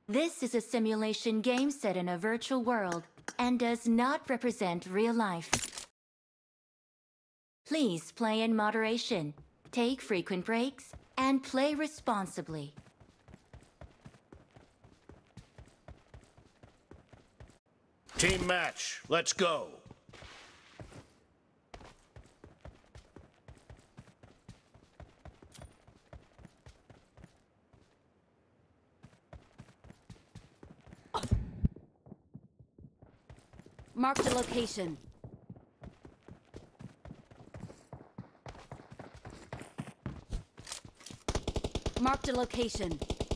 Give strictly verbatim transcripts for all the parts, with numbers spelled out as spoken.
This is a simulation game set in a virtual world and does not represent real life. Please play in moderation, take frequent breaks, and play responsibly. Team match, let's go. Mark the location. Mark the location.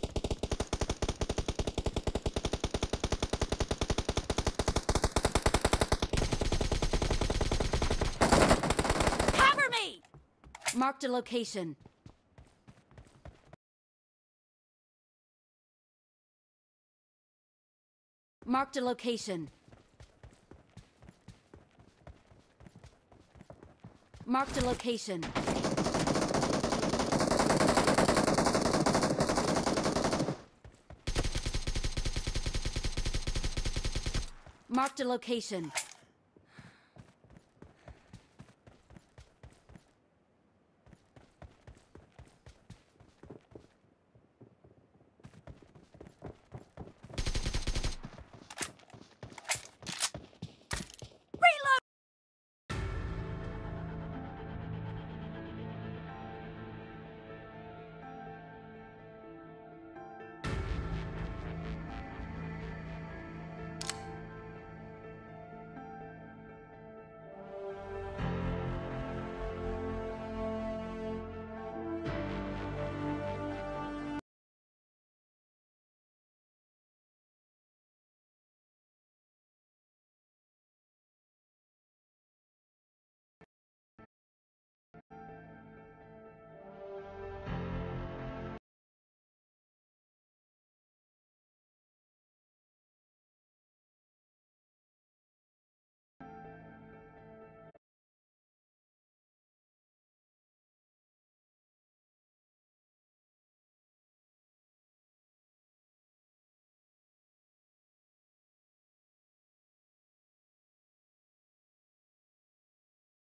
Cover me! Mark the location. Mark the location. Mark the location. Mark the location.